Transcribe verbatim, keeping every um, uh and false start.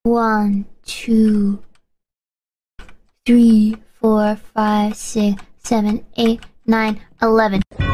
One, two, three, four, five, six, seven, eight, nine, eleven.